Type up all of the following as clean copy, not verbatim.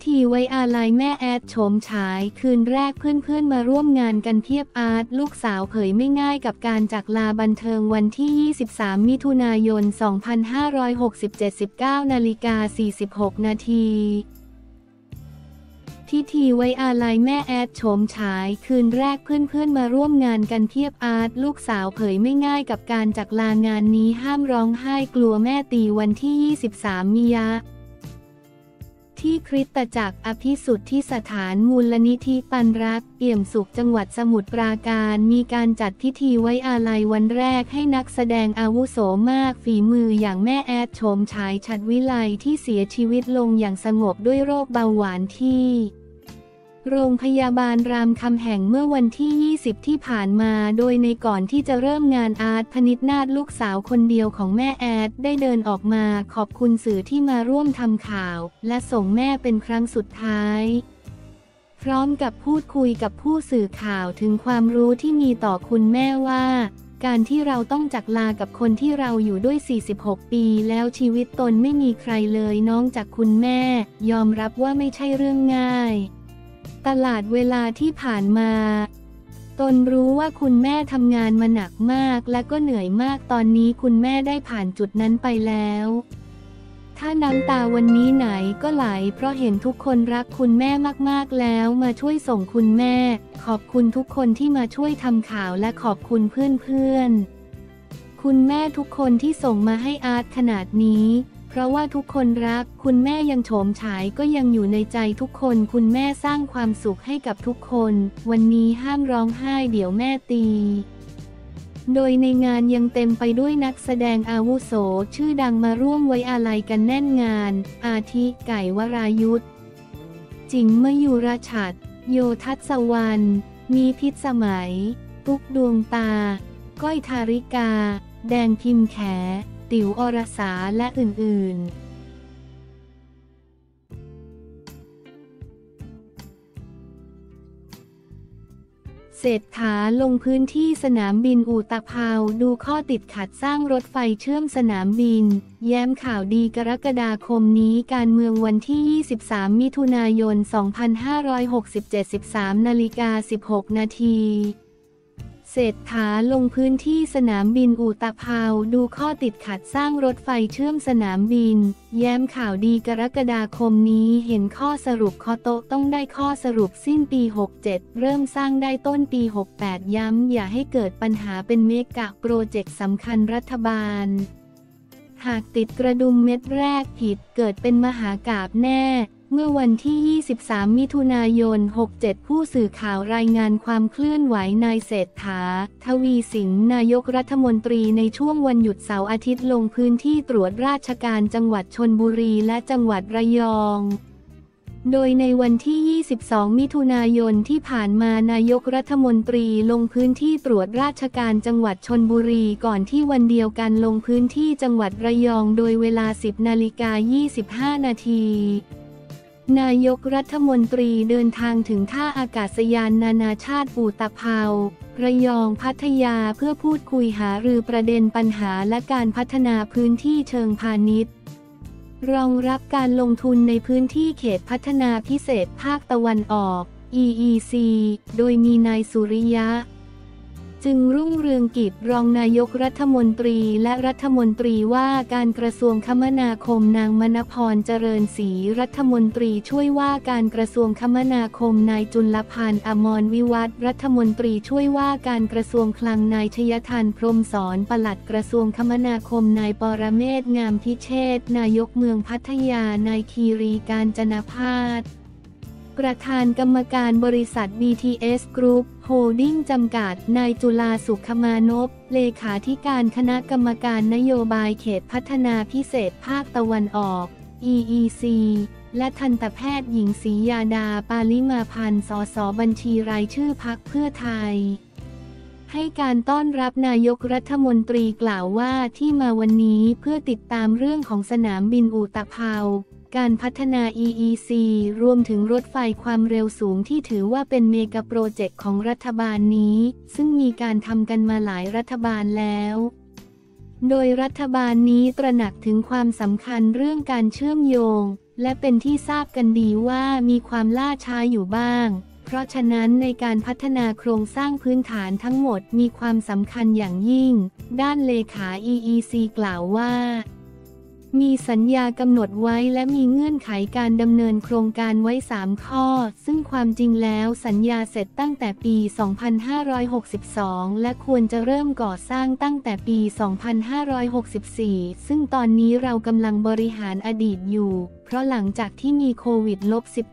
ธีไว้อาลัยแม่แอดโฉมฉายคืนแรกเพื่อนๆมาร่วมงานกันเพียบอาร์ตลูกสาวเผยไม่ง่ายกับการจากลาบันเทิงวันที่ 23 มิถุนายน 2567 19:46 นาทีพิธีไว้อาลัยแม่แอดโฉมฉายคืนแรกเพื่อนๆมาร่วมงานกันเพียบอาร์ตลูกสาวเผยไม่ง่ายกับการจากลางานนี้ห้ามร้องไห้กลัวแม่ตีวันที่ 23 มิยะที่คริสตจักรอภิสุทธิสถานมูลนิธิปันรักเอี่ยมสุขจังหวัดสมุทรปราการมีการจัดพิธีไว้อาลัยวันแรกให้นักแสดงอาวุโสมากฝีมืออย่างแม่แอดโฉมฉายฉัตรวิไลที่เสียชีวิตลงอย่างสงบด้วยโรคเบาหวานที่โรงพยาบาลรามคำแหงเมื่อวันที่ 20 ที่ผ่านมาโดยในก่อนที่จะเริ่มงานอาร์ตพนิษฐ์นาถลูกสาวคนเดียวของแม่แอดได้เดินออกมาขอบคุณสื่อที่มาร่วมทำข่าวและส่งแม่เป็นครั้งสุดท้ายพร้อมกับพูดคุยกับผู้สื่อข่าวถึงความรู้ที่มีต่อคุณแม่ว่าการที่เราต้องจากลากับคนที่เราอยู่ด้วย 46 ปีแล้วชีวิตตนไม่มีใครเลยนอกจากคุณแม่ยอมรับว่าไม่ใช่เรื่องง่ายตลอดเวลาที่ผ่านมาตนรู้ว่าคุณแม่ทำงานมาหนักมากและก็เหนื่อยมากตอนนี้คุณแม่ได้ผ่านจุดนั้นไปแล้วถ้าน้ำตาวันนี้ไหนก็ไหลเพราะเห็นทุกคนรักคุณแม่มากๆแล้วมาช่วยส่งคุณแม่ขอบคุณทุกคนที่มาช่วยทำข่าวและขอบคุณเพื่อนๆคุณแม่ทุกคนที่ส่งมาให้อาร์ตขนาดนี้เพราะว่าทุกคนรักคุณแม่ยังโฉมฉายก็ยังอยู่ในใจทุกคนคุณแม่สร้างความสุขให้กับทุกคนวันนี้ห้ามร้องไห้เดี๋ยวแม่ตีโดยในงานยังเต็มไปด้วยนักแสดงอาวุโสชื่อดังมาร่วมไว้อาลัยกันแน่นงานอาทิไก่วรายุทธจิ๋งมยุรฉัตรโยทัศวรรณมีพิษสมัยตุ๊กดวงตาก้อยธาริกาแดงพิมพ์แขติ๋วอรสาและอื่นๆเศรษฐาลงพื้นที่สนามบินอุตภาวดูข้อติดขัดสร้างรถไฟเชื่อมสนามบินแย้มข่าวดีกรกฎาคมนี้การเมืองวันที่ 23 มิถุนายน 2567 13:16 นาทีเศรษฐาลงพื้นที่สนามบินอุตภาวดูข้อติดขัดสร้างรถไฟเชื่อมสนามบินแย้มข่าวดีกรกฎาคมนี้เห็นข้อสรุปคอโต๊ะต้องได้ข้อสรุปสิ้นปี 67 เริ่มสร้างได้ต้นปี 68 ย้ำอย่าให้เกิดปัญหาเป็นเมกะโปรเจกต์สำคัญรัฐบาลหากติดกระดุมเม็ดแรกผิดเกิดเป็นมหากาพย์แน่เมื่อวันที่ 23 มิถุนายน 67 ผู้สื่อข่าวรายงานความเคลื่อนไหวนายเศรษฐา ทวีสินนายกรัฐมนตรีในช่วงวันหยุดเสาร์อาทิตย์ลงพื้นที่ตรวจราชการจังหวัดชลบุรีและจังหวัดระยองโดยในวันที่ 22 มิถุนายนที่ผ่านมานายกรัฐมนตรีลงพื้นที่ตรวจราชการจังหวัดชลบุรีก่อนที่วันเดียวกันลงพื้นที่จังหวัดระยองโดยเวลา 10:25 นาทีนายกรัฐมนตรีเดินทางถึงท่าอากาศยานนานาชาติอุตภาวระยองพัทยาเพื่อพูดคุยหารือประเด็นปัญหาและการพัฒนาพื้นที่เชิงพาณิชย์รองรับการลงทุนในพื้นที่เขตพัฒนาพิเศษภาคตะวันออก EEC โดยมีนายสุริยะจึงรุ่งเรืองกิจรองนายกรัฐมนตรีและรัฐมนตรีว่าการกระทรวงคมนาคมนางมณพรเจริญศรีรัฐมนตรีช่วยว่าการกระทรวงคมนาคมนายจุลพันธ์อมรวิวัฒน์รัฐมนตรีช่วยว่าการกระทรวงคลังนายชยทันพรหมสอนปลัดกระทรวงคมนาคมนายปรเมศวร์งามพิเชษฐ์นายกเมืองพัทยานายคีรีกาญจนพาสประธานกรรมการบริษัท BTS Group Holding จำกัดนายจุฬาสุขมานพเลขาธิการคณะกรรมการนโยบายเขตพัฒนาพิเศษภาคตะวันออก EEC และทันตแพทย์หญิงศรียาดาปาลิมาพันธ์ สส.บัญชีรายชื่อพรรคเพื่อไทยให้การต้อนรับนายกรัฐมนตรีกล่าวว่าที่มาวันนี้เพื่อติดตามเรื่องของสนามบินอุตภาวการพัฒนา EEC รวมถึงรถไฟความเร็วสูงที่ถือว่าเป็นเมกะโปรเจกต์ของรัฐบาลนี้ซึ่งมีการทำกันมาหลายรัฐบาลแล้วโดยรัฐบาลนี้ตระหนักถึงความสำคัญเรื่องการเชื่อมโยงและเป็นที่ทราบกันดีว่ามีความล่าช้าอยู่บ้างเพราะฉะนั้นในการพัฒนาโครงสร้างพื้นฐานทั้งหมดมีความสำคัญอย่างยิ่งด้านเลขา EEC กล่าวว่ามีสัญญากำหนดไว้และมีเงื่อนไขการดำเนินโครงการไว้3ข้อซึ่งความจริงแล้วสัญญาเสร็จตั้งแต่ปี 2562 และควรจะเริ่มก่อสร้างตั้งแต่ปี 2564 ซึ่งตอนนี้เรากำลังบริหารอดีตอยู่เพราะหลังจากที่มีโควิด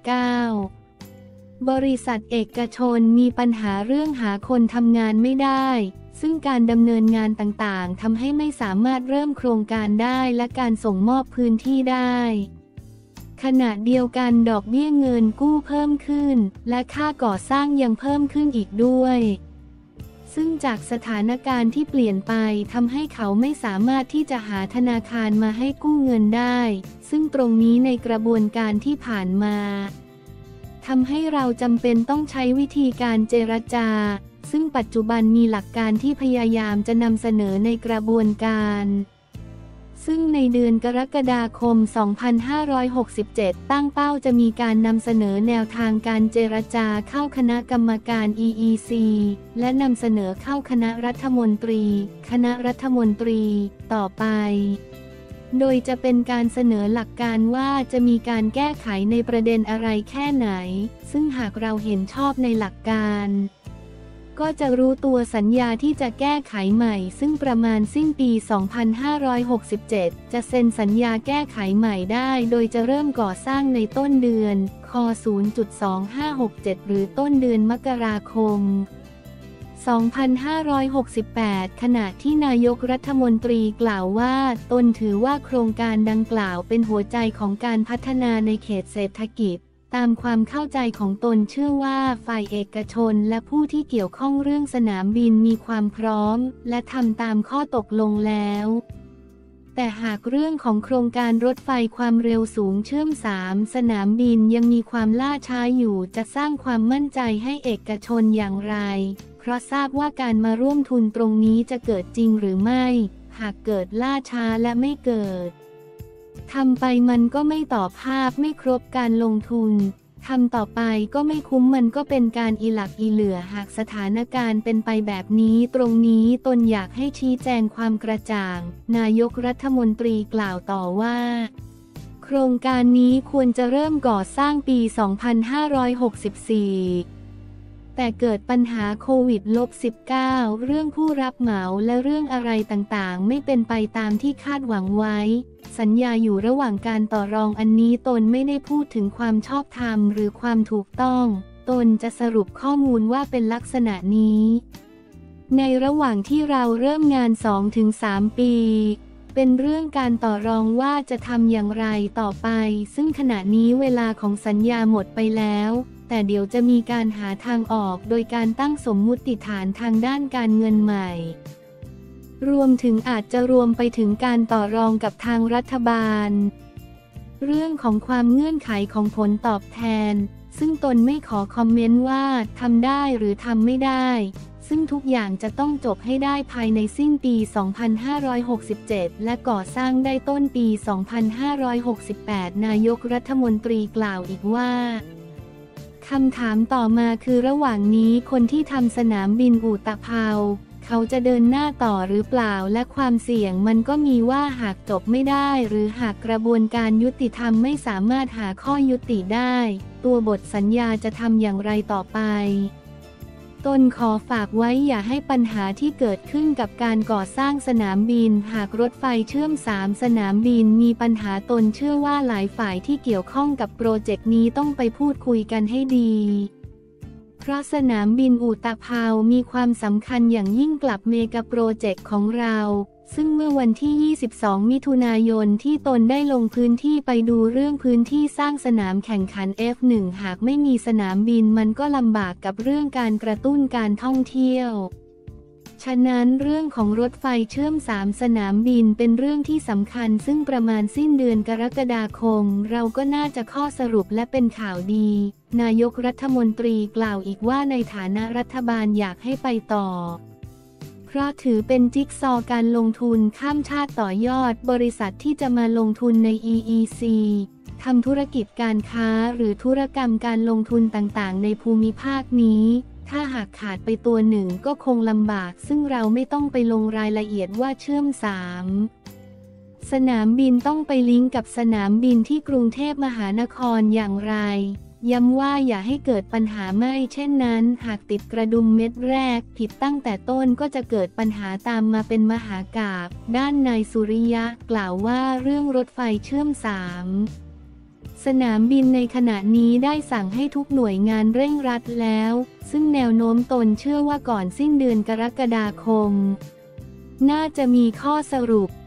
-19 บริษัทเอกชนมีปัญหาเรื่องหาคนทำงานไม่ได้ซึ่งการดำเนินงานต่างๆทำให้ไม่สามารถเริ่มโครงการได้และการส่งมอบพื้นที่ได้ขณะเดียวกันดอกเบี้ยเงินกู้เพิ่มขึ้นและค่าก่อสร้างยังเพิ่มขึ้นอีกด้วยซึ่งจากสถานการณ์ที่เปลี่ยนไปทำให้เขาไม่สามารถที่จะหาธนาคารมาให้กู้เงินได้ซึ่งตรงนี้ในกระบวนการที่ผ่านมาทำให้เราจำเป็นต้องใช้วิธีการเจรจาซึ่งปัจจุบันมีหลักการที่พยายามจะนำเสนอในกระบวนการซึ่งในเดือนกรกฎาคม 2567 ตั้งเป้าจะมีการนำเสนอแนวทางการเจรจาเข้าคณะกรรมการ EEC และนำเสนอเข้าคณะรัฐมนตรีต่อไปโดยจะเป็นการเสนอหลักการว่าจะมีการแก้ไขในประเด็นอะไรแค่ไหนซึ่งหากเราเห็นชอบในหลักการก็จะรู้ตัวสัญญาที่จะแก้ไขใหม่ซึ่งประมาณสิ้นปี 2567 จะเซ็นสัญญาแก้ไขใหม่ได้โดยจะเริ่มก่อสร้างในต้นเดือนค. 0.2567 หรือต้นเดือนมกราคม 2568 ขณะที่นายกรัฐมนตรีกล่าวว่าตนถือว่าโครงการดังกล่าวเป็นหัวใจของการพัฒนาในเขตเศรษฐกิจตามความเข้าใจของตนเชื่อว่าฝ่ายเอกชนและผู้ที่เกี่ยวข้องเรื่องสนามบินมีความพร้อมและทำตามข้อตกลงแล้วแต่หากเรื่องของโครงการรถไฟความเร็วสูงเชื่อม3 สนามบินยังมีความล่าช้าอยู่จะสร้างความมั่นใจให้เอกชนอย่างไรเพราะทราบว่าการมาร่วมทุนตรงนี้จะเกิดจริงหรือไม่หากเกิดล่าช้าและไม่เกิดทำไปมันก็ไม่ต่อภาพไม่ครบการลงทุนทำต่อไปก็ไม่คุ้มมันก็เป็นการอีหลักอีเหลือหากสถานการณ์เป็นไปแบบนี้ตรงนี้ตนอยากให้ชี้แจงความกระจ่างนายกรัฐมนตรีกล่าวต่อว่าโครงการนี้ควรจะเริ่มก่อสร้างปี 2564แต่เกิดปัญหาโควิด -19 เรื่องผู้รับเหมาและเรื่องอะไรต่างๆไม่เป็นไปตามที่คาดหวังไว้สัญญาอยู่ระหว่างการต่อรองอันนี้ตนไม่ได้พูดถึงความชอบธรรมหรือความถูกต้องตนจะสรุปข้อมูลว่าเป็นลักษณะนี้ในระหว่างที่เราเริ่มงาน 2-3 ปีเป็นเรื่องการต่อรองว่าจะทำอย่างไรต่อไปซึ่งขณะนี้เวลาของสัญญาหมดไปแล้วแต่เดี๋ยวจะมีการหาทางออกโดยการตั้งสมมุติฐานทางด้านการเงินใหม่รวมถึงอาจจะรวมไปถึงการต่อรองกับทางรัฐบาลเรื่องของความเงื่อนไขของผลตอบแทนซึ่งตนไม่ขอคอมเมนต์ว่าทำได้หรือทำไม่ได้ซึ่งทุกอย่างจะต้องจบให้ได้ภายในสิ้นปี 2567 และก่อสร้างได้ต้นปี 2568 นายกรัฐมนตรีกล่าวอีกว่าคำถามต่อมาคือระหว่างนี้คนที่ทำสนามบินอุตภาวเขาจะเดินหน้าต่อหรือเปล่าและความเสี่ยงมันก็มีว่าหากจบไม่ได้หรือหากกระบวนการยุติธรรมไม่สามารถหาข้อยุติได้ตัวบทสัญญาจะทำอย่างไรต่อไปตนขอฝากไว้อย่าให้ปัญหาที่เกิดขึ้นกับการก่อสร้างสนามบินหากรถไฟเชื่อม3 สนามบินมีปัญหาตนเชื่อว่าหลายฝ่ายที่เกี่ยวข้องกับโปรเจกต์นี้ต้องไปพูดคุยกันให้ดีเพราะสนามบินอุตภาวมีความสำคัญอย่างยิ่งกับเมกะโปรเจกต์ของเราซึ่งเมื่อวันที่ 22 มิถุนายนที่ตนได้ลงพื้นที่ไปดูเรื่องพื้นที่สร้างสนามแข่งขัน F1 หากไม่มีสนามบินมันก็ลำบากกับเรื่องการกระตุ้นการท่องเที่ยวฉะนั้นเรื่องของรถไฟเชื่อม3 สนามบินเป็นเรื่องที่สำคัญซึ่งประมาณสิ้นเดือนกรกฎาคมเราก็น่าจะข้อสรุปและเป็นข่าวดีนายกรัฐมนตรีกล่าวอีกว่าในฐานะรัฐบาลอยากให้ไปต่อเพราะถือเป็นจิ๊กซอว์การลงทุนข้ามชาติต่อยอดบริษัทที่จะมาลงทุนใน EEC ทำธุรกิจการค้าหรือธุรกรรมการลงทุนต่างๆในภูมิภาคนี้ถ้าหากขาดไปตัวหนึ่งก็คงลำบากซึ่งเราไม่ต้องไปลงรายละเอียดว่าเชื่อมสนามบินต้องไปลิงก์กับสนามบินที่กรุงเทพมหานครอย่างไรย้ำว่าอย่าให้เกิดปัญหาไม่เช่นนั้นหากติดกระดุมเม็ดแรกผิดตั้งแต่ต้นก็จะเกิดปัญหาตามมาเป็นมหากาพย์ด้านนายสุริยะกล่าวว่าเรื่องรถไฟเชื่อมสนามบินในขณะนี้ได้สั่งให้ทุกหน่วยงานเร่งรัดแล้วซึ่งแนวโน้มตนเชื่อว่าก่อนสิ้นเดือนกรกฎาคมน่าจะมีข้อสรุป